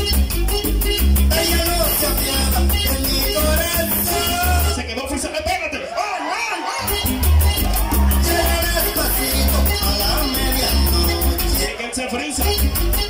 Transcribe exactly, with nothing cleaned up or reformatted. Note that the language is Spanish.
Ella no se apiada de mi corazón. Se quedó frisa. Espérate. ¡Ay, ay, ay! Llega despacito a la medianoche. Llega ese frisa.